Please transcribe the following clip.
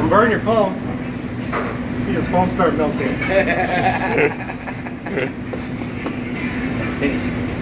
Don't burn your phone. See his phone start melting. Finish.